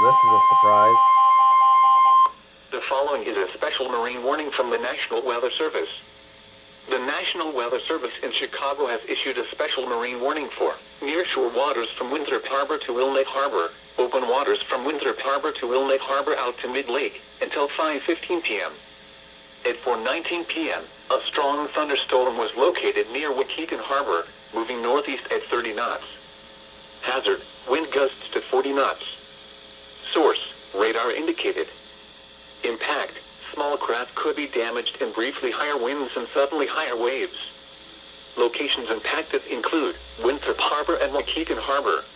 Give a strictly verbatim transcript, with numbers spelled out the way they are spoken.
this is a surprise. The following is a special marine warning from the National Weather Service. The National Weather Service in Chicago has issued a special marine warning for nearshore waters from Winthrop Harbor to Wilmette Harbor, open waters from Winthrop Harbor to Wilmette Harbor out to mid-lake, until five fifteen p m At four nineteen p m, a strong thunderstorm was located near Waukegan Harbor, moving northeast at thirty knots. Hazard, wind gusts to forty knots. Source, radar indicated. Impact, small craft could be damaged and briefly higher winds and suddenly higher waves. Locations impacted include Winthrop Harbor and Waukegan Harbor.